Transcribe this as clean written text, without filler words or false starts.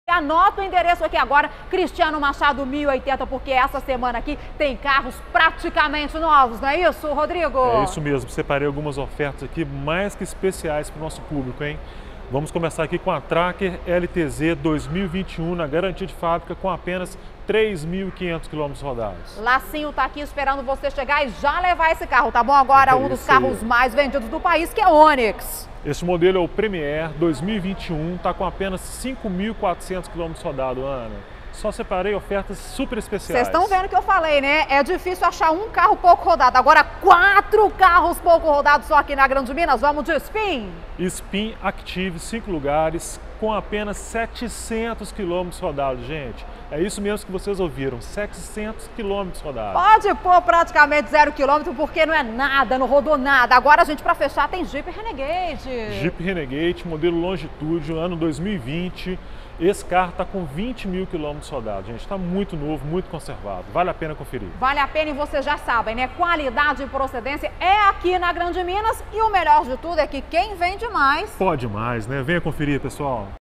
Anota o endereço aqui agora, Cristiano Machado 1080, porque essa semana aqui tem carros praticamente novos, não é isso, Rodrigo? É isso mesmo, separei algumas ofertas aqui mais que especiais para o nosso público, hein? Vamos começar aqui com a Tracker LTZ 2021 na garantia de fábrica com apenas 3.500 km rodados. Lacinho tá aqui esperando você chegar e já levar esse carro, tá bom? Agora um dos carros mais vendidos do país, que é o Onix. Esse modelo é o Premier 2021, está com apenas 5.400 km rodados, Ana. Só separei ofertas super especiais. Vocês estão vendo o que eu falei, né? É difícil achar um carro pouco rodado. Agora 4 carros pouco rodados só aqui na Grande Minas. Vamos de Spin? Spin Active, 5 lugares, com apenas 700 km rodados, gente. É isso mesmo que vocês ouviram, 700 km rodados. Pode pôr praticamente 0 km, porque não é nada, não rodou nada. Agora, gente, para fechar, tem Jeep Renegade. Jeep Renegade, modelo Longitude, ano 2020. Esse carro está com 20.000 km rodados, gente. Está muito novo, muito conservado. Vale a pena conferir. Vale a pena e vocês já sabem, né? Qualidade e procedência é aqui na Grande Minas. E o melhor de tudo é que quem vende mais... Pode mais, né? Venha conferir, pessoal.